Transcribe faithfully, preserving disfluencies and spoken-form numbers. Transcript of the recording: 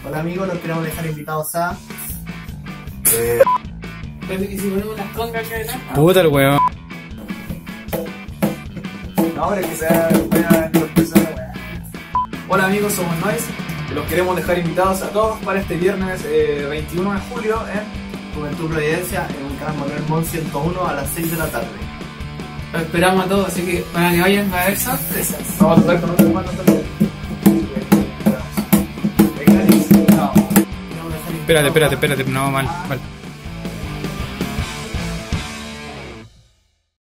Hola amigos, los queremos dejar invitados a... Eh... ¿Y si ponemos las congas acá adelante? Puta el weón. No, hombre, que sea buena sorpresa la weá. Hola amigos, somos Noise. Los queremos dejar invitados a todos para este viernes eh, veintiuno de julio en Juventud Providencia, en un canal Manuel Montt ciento uno a las seis de la tarde. Los esperamos a todos, así que para que vayan va a haber sorpresas. Vamos a tocar con otros hermanos también. Espérate, espérate, espérate, no, mal, mal.